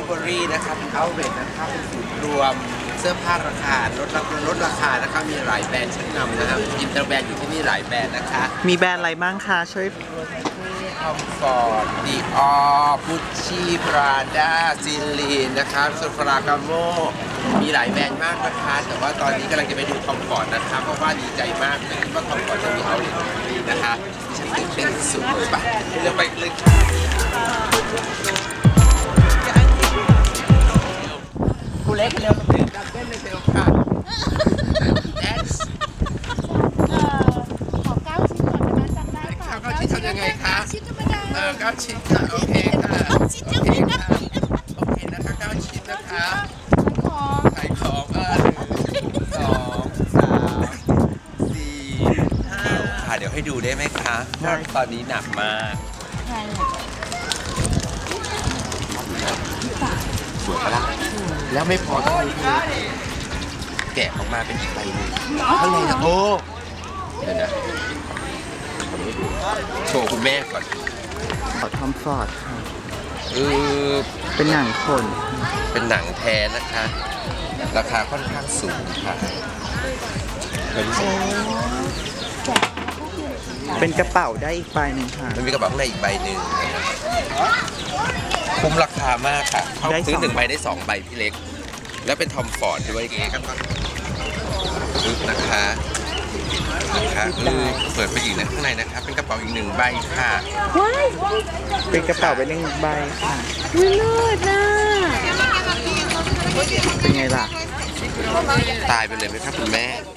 เบอรี่นะคะเป็นเอาท์เลทนะคะเป็นศูนย์รวมเสื้อผ้าราคาลดราคานะคะมีหลายแบรนด์ชั้นนำนะครับอินเตอร์แบรนด์อยู่ที่นี่หลายแบรนด์นะคะมีแบรนด์อะไรบ้างคะช่วยคอมฟอร์ตดีออพุชชี่พราด้าซิลีนนะคะโซฟรากาโมมีหลายแบรนด์มากนะคะแต่ว่าตอนนี้กำลังจะไปดูคอมฟอร์ตนะคะเพราะว่าดีใจมากเลยว่าคอมฟอร์ตจะมีเอาท์เลทนี้นะคะฉันตื่นเต้นสุดเลยปะเรื่องไปเลยค่ะกูเล็กเร็วตื่นเต้นเลยเร็วค่ะขอ9 ชิ้นก่อนนะจำได้ป่ะ 9 ชิ้นทำยังไงคะชิ้นธรรมดา 9 ชิ้นค่ะโอเคค่ะโอเคค่ะโอเคนะคะ9 ชิ้นนะคะขายของ1 2 3 4 5ค่ะเดี๋ยวให้ดูได้ไหมคะว่าตอนนี้หนักมากสวยปะล่ะแล้วไม่พอต้องมีแกะออกมาเป็นอีกใบหนึ่งข้างในนะโอ้เดี๋ยวนะโชว์คุณแม่ก่อนขอทอมฟอร์ดค่ะเป็เป็นหนังขนเป็นหนังแท้นะคะราคาค่อนข้างสูงค่ะเป็นกระเป๋าได้อีกใบหนึ่งค่ะมันมีกระเป๋าข้างในอีกใบหนึ่งคุ้มราคามากค่ะเขาซื้อ1 ใบได้ 2 ใบพี่เล็กแล้วเป็นทอมฟอร์ดด้วยกันนะคะเปิดไปอีกนะข้างในนะคะเป็นกระเป๋าอีก1 ใบค่ะเป็นกระเป๋าไป1 ใบค่ะเลิศนะเป็นไงล่ะตายไปเลยไหมครับคุณแม่